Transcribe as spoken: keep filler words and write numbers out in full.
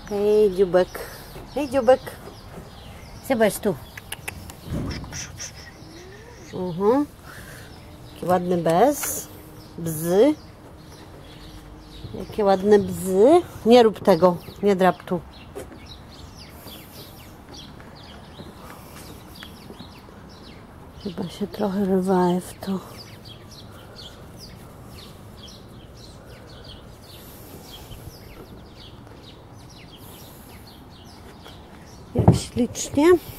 Hej, dziubek. Hej, dziubek. Zobacz tu. Uh-huh. Jaki ładny bez. Bzy. Jakie ładne bzy. Nie rób tego. Nie drap tu. Chyba się trochę rwaje w to. Jak ślicznie.